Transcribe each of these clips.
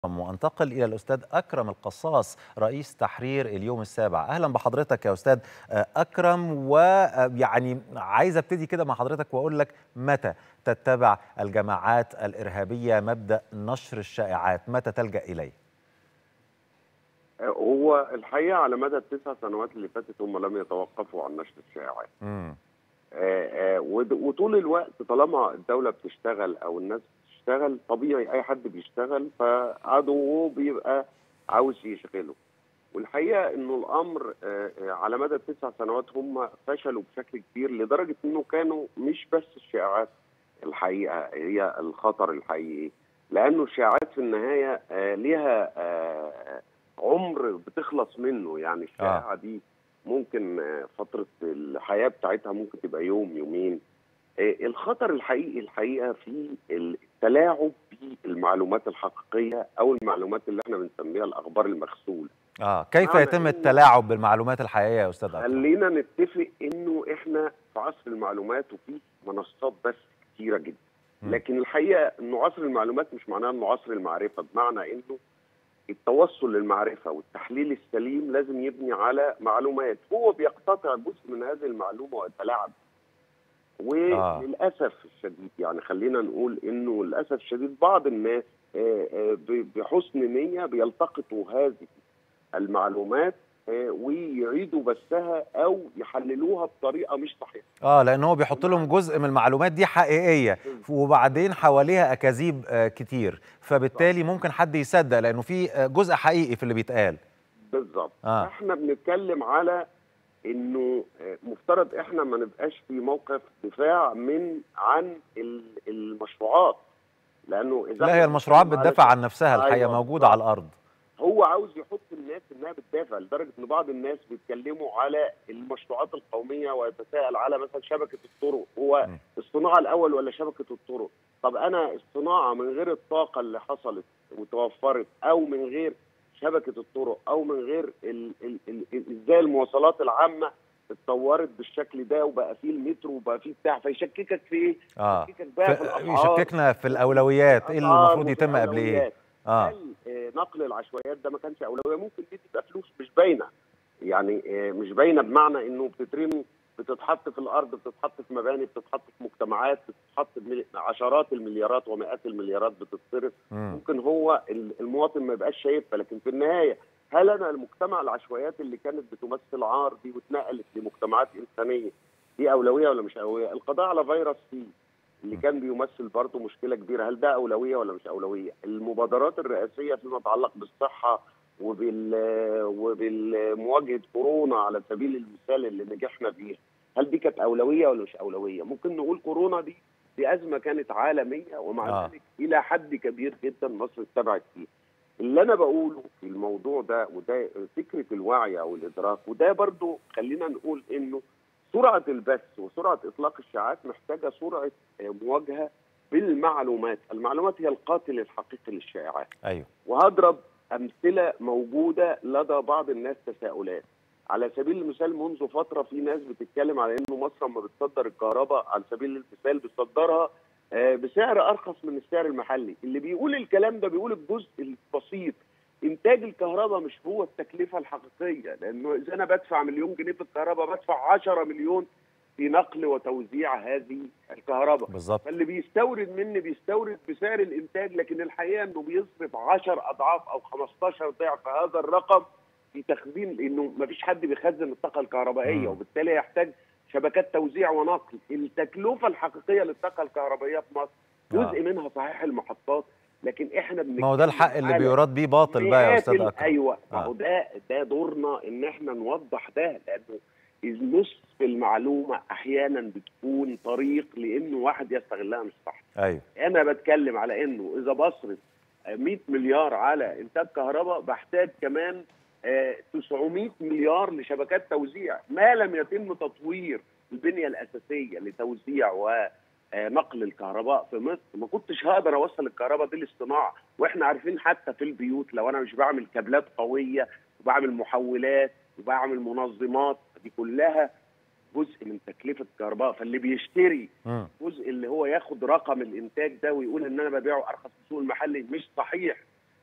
وانتقل إلى الأستاذ أكرم القصاص رئيس تحرير اليوم السابع. أهلا بحضرتك يا أستاذ أكرم. ويعني عايز أبتدي كده مع حضرتك وأقول لك متى تتبع الجماعات الإرهابية مبدأ نشر الشائعات؟ متى تلجأ إليه؟ هو الحقيقة على مدى ال9 سنوات اللي فاتت هم لم يتوقفوا عن نشر الشائعات. وطول الوقت طالما الدولة بتشتغل أو الناس بتشتغل، طبيعي أي حد بيشتغل فعدوه بيبقى عاوز يشغله. والحقيقة إنه الأمر على مدى ال9 سنوات هم فشلوا بشكل كبير، لدرجة إنه كانوا مش بس الشائعات الحقيقة هي الخطر الحقيقي، لأنه الشائعات في النهاية ليها عمر بتخلص منه. يعني الشائعة دي ممكن فترة الحياة بتاعتها ممكن تبقى يوم يومين. الخطر الحقيقي الحقيقة في التلاعب بالمعلومات الحقيقية أو المعلومات اللي احنا بنسميها الأخبار المغسولة. كيف يتم التلاعب بالمعلومات الحقيقية يا أستاذ أكرم؟ خلينا نتفق إنه احنا في عصر المعلومات وفي منصات بس كتيرة جدا. لكن الحقيقة إنه عصر المعلومات مش معناه إنه عصر المعرفة، بمعنى إنه التوصل للمعرفة والتحليل السليم لازم يبني على معلومات، هو بيقتطع جزء من هذه المعلومة ويتلاعب. وللأسف الشديد يعني خلينا نقول إنه للأسف الشديد بعض الناس بحسن نية بيلتقطوا هذه المعلومات ويعيدوا بثها أو يحللوها بطريقة مش صحيحة. لأن هو بيحط لهم جزء من المعلومات دي حقيقية وبعدين حواليها أكاذيب كتير، فبالتالي ممكن حد يصدق لأنه في جزء حقيقي في اللي بيتقال. بالظبط. احنا بنتكلم على انه مفترض احنا ما نبقاش في موقف دفاع عن المشروعات، لانه اذا لا، هي المشروعات بتدافع عن نفسها الحقيقة، موجودة على الارض. هو عاوز يحط الناس انها بتدافع، لدرجه ان بعض الناس بيتكلموا على المشروعات القوميه ويتساءل على مثلا شبكه الطرق، هو الصناعه الاول ولا شبكه الطرق؟ طب انا الصناعه من غير الطاقه اللي حصلت وتوفرت، او من غير شبكه الطرق، او من غير ازاي المواصلات العامه اتطورت بالشكل ده وبقى فيه المترو وبقى فيه بتاع، فيشككك في ايه؟ يشككك بقى في الاسعار، يشككنا في الاولويات، ايه اللي المفروض يتم قبل ايه؟ هل نقل العشوائيات ده ما كانش اولويه؟ ممكن دي تبقى فلوس مش باينه، يعني مش باينه بمعنى انه بتترمي، بتتحط في الارض، بتتحط في مباني، بتتحط في مجتمعات، بتتحط عشرات المليارات ومئات المليارات بتتصرف. ممكن هو المواطن ما يبقاش شايفها، لكن في النهايه هل انا المجتمع العشوائيات اللي كانت بتمثل عار دي واتنقلت لمجتمعات انسانيه دي اولويه ولا مش اولويه؟ القضاء على فيروس سي اللي كان بيمثل برضه مشكله كبيره، هل ده اولويه ولا مش اولويه؟ المبادرات الرئاسيه فيما يتعلق بالصحه وبالمواجهه كورونا على سبيل المثال اللي نجحنا بيها، هل دي كانت اولويه ولا مش اولويه؟ ممكن نقول كورونا دي ازمه كانت عالميه، ومع ذلك الى حد كبير جدا مصر اتبعت فيها. اللي انا بقوله في الموضوع ده وده فكره الوعي او الادراك، وده برضه خلينا نقول انه سرعه البث وسرعه اطلاق الشائعات محتاجه سرعه مواجهه بالمعلومات، المعلومات هي القاتل الحقيقي للشائعات. ايوه. وهضرب امثله موجوده لدى بعض الناس تساؤلات. على سبيل المثال منذ فتره في ناس بتتكلم على انه مصر لما بتصدر الكهرباء على سبيل المثال بتصدرها بسعر ارخص من السعر المحلي. اللي بيقول الكلام ده بيقول الجزء البسيط، انتاج الكهرباء مش هو التكلفه الحقيقيه، لانه اذا انا بدفع مليون جنيه في الكهرباء بدفع 10 مليون في نقل وتوزيع هذه الكهرباء. بالظبط. فاللي بيستورد مني بيستورد بسعر الانتاج، لكن الحقيقه انه بيصرف 10 اضعاف او 15 ضعف هذا الرقم في تخزين، لانه ما فيش حد بيخزن الطاقه الكهربائيه، وبالتالي يحتاج شبكات توزيع ونقل. التكلفه الحقيقيه للطاقه الكهربائيه في مصر جزء منها صحيح المحطات، لكن احنا ما هو ده الحق اللي بيراد بيه باطل بقى يا استاذ اكرم. ايوه، ما هو ده دورنا ان احنا نوضح ده، لانه نصف المعلومه احيانا بتكون طريق لانه واحد يستغلها مش صح. ايوه. انا بتكلم على انه اذا بصرف 100 مليار على انتاج كهرباء بحتاج كمان 900 مليار لشبكات توزيع. ما لم يتم تطوير البنيه الاساسيه لتوزيع ونقل الكهرباء في مصر ما كنتش هقدر اوصل الكهرباء دي للصناعه. واحنا عارفين حتى في البيوت لو انا مش بعمل كابلات قويه وبعمل محولات وبعمل منظمات، دي كلها جزء من تكلفه الكهرباء. فاللي بيشتري جزء اللي هو ياخد رقم الانتاج ده ويقول ان انا ببيعه ارخص في السوق المحلي مش صحيح.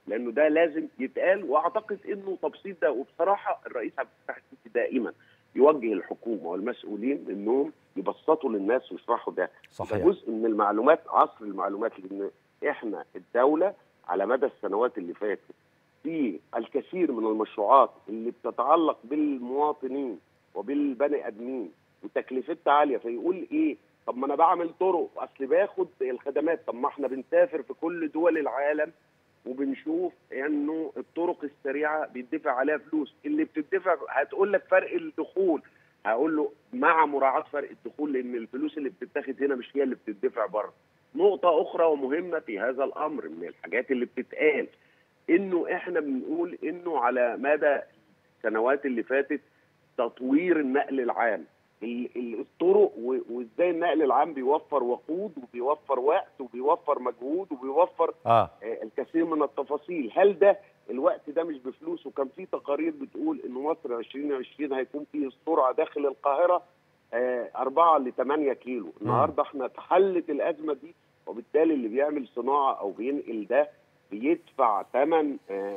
لانه ده لازم يتقال، واعتقد انه تبسيط ده. وبصراحه الرئيس عبد الفتاح السيسي دائما يوجه الحكومه والمسؤولين انهم يبسطوا للناس ويشرحوا ده. صحيح. ده جزء من المعلومات، عصر المعلومات، لان احنا الدوله على مدى السنوات اللي فاتت في الكثير من المشروعات اللي بتتعلق بالمواطنين وبالبني ادمين وتكلفتها عاليه، فيقول ايه؟ طب ما انا بعمل طرق، اصل باخد الخدمات. طب ما احنا بنسافر في كل دول العالم وبنشوف انه الطرق السريعه بيدفع عليها فلوس، اللي بتدفع هتقول لك فرق الدخول، هقول له مع مراعاه فرق الدخول، لان الفلوس اللي بتتاخد هنا مش هي اللي بتدفع بره. نقطه اخرى ومهمه في هذا الامر من الحاجات اللي بتتقال، انه احنا بنقول انه على مدى السنوات اللي فاتت تطوير النقل العام، الطرق، وازاي النقل العام بيوفر وقود وبيوفر وقت وبيوفر مجهود وبيوفر الكثير من التفاصيل. هل ده الوقت ده مش بفلوس؟ وكان في تقارير بتقول ان مصر 2020 هيكون فيه السرعه داخل القاهره 4 ل 8 كيلو. النهارده احنا اتحلت الازمه دي، وبالتالي اللي بيعمل صناعه او بينقل ده بيدفع ثمن،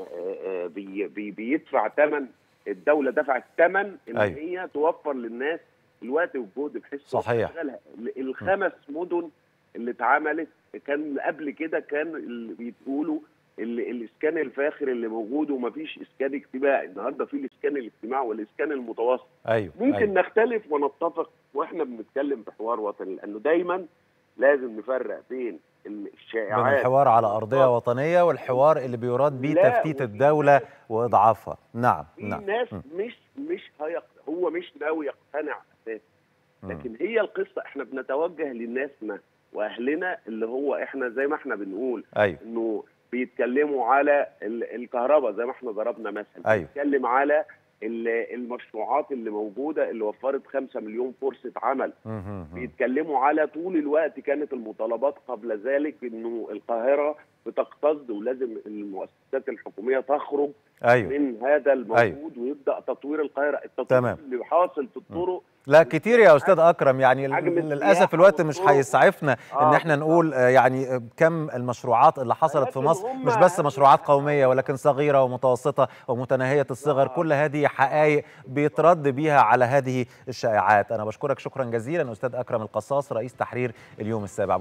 بيدفع ثمن، الدوله دفعت ثمن ان هي توفر للناس الوقت والجهد بحيث صحيح. الخمس مدن اللي اتعملت كان قبل كده كان اللي بيقولوا الاسكان الفاخر اللي موجود ومفيش اسكان اجتماعي، النهارده في الاسكان الاجتماعي والاسكان المتوسط. ممكن نختلف ونتفق واحنا بنتكلم في حوار وطني، لانه دايما لازم نفرق بين الشائعات، بين الحوار على ارضيه وطنيه والحوار اللي بيراد بيه تفتيت الدوله واضعافها. نعم. في ناس مش هو مش ناوي يقتنع اساسا، لكن هي القصه احنا بنتوجه للناسنا واهلنا اللي هو احنا زي ما احنا بنقول انه بيتكلموا على الكهرباء زي ما احنا ضربنا مثلا، بيتكلم على المشروعات اللي موجوده اللي وفرت 5 مليون فرصه عمل، بيتكلموا على طول الوقت كانت المطالبات قبل ذلك انه القاهره بتقتصد ولازم المؤسسات الحكوميه تخرج من هذا الموجود ويبدا تطوير القاهره. التطوير اللي حاصل في الطرق لا كتير يا استاذ اكرم، يعني للاسف الوقت مش هيسعفنا ان احنا نقول يعني كم المشروعات اللي حصلت في مصر، مش بس مشروعات قوميه ولكن صغيره ومتوسطه ومتناهيه الصغر، كل هذه حقائق بيترد بيها على هذه الشائعات. انا بشكرك شكرا جزيلا استاذ اكرم القصاص رئيس تحرير اليوم السابع.